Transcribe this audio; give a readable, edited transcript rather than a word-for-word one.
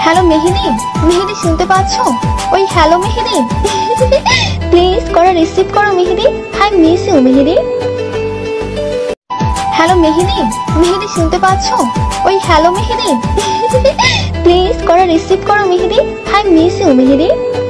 Hello Mehedi, Mehedi শুনতে পাচ্ছো? ওই হ্যালো মেহেদি, প্লিজ করা রিসিভ করো Mehedi. I miss you Mehedi. Hello Mehedi, Mehedi শুনতে পাচ্ছো? ওই হ্যালো মেহেদি, প্লিজ করা রিসিভ করো Mehedi. I miss you Mehedi.